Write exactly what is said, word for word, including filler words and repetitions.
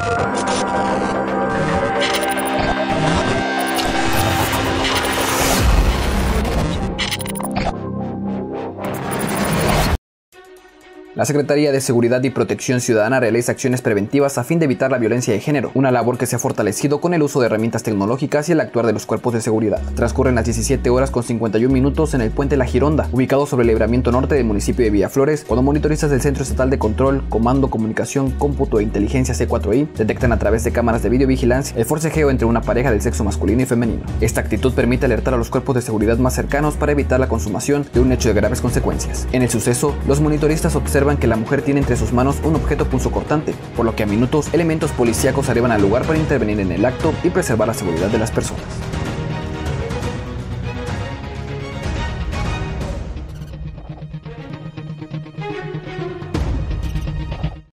La Secretaría de Seguridad y Protección Ciudadana realiza acciones preventivas a fin de evitar la violencia de género, una labor que se ha fortalecido con el uso de herramientas tecnológicas y el actuar de los cuerpos de seguridad. Transcurren las diecisiete horas con cincuenta y un minutos en el puente La Gironda, ubicado sobre el libramiento norte del municipio de Villaflores, cuando monitoristas del Centro Estatal de Control, Comando, Comunicación, Cómputo e Inteligencia C cuatro I detectan a través de cámaras de videovigilancia el forcejeo entre una pareja del sexo masculino y femenino. Esta actitud permite alertar a los cuerpos de seguridad más cercanos para evitar la consumación de un hecho de graves consecuencias. En el suceso, los monitoristas observan que la mujer tiene entre sus manos un objeto punzocortante, por lo que a minutos elementos policíacos arriban al lugar para intervenir en el acto y preservar la seguridad de las personas.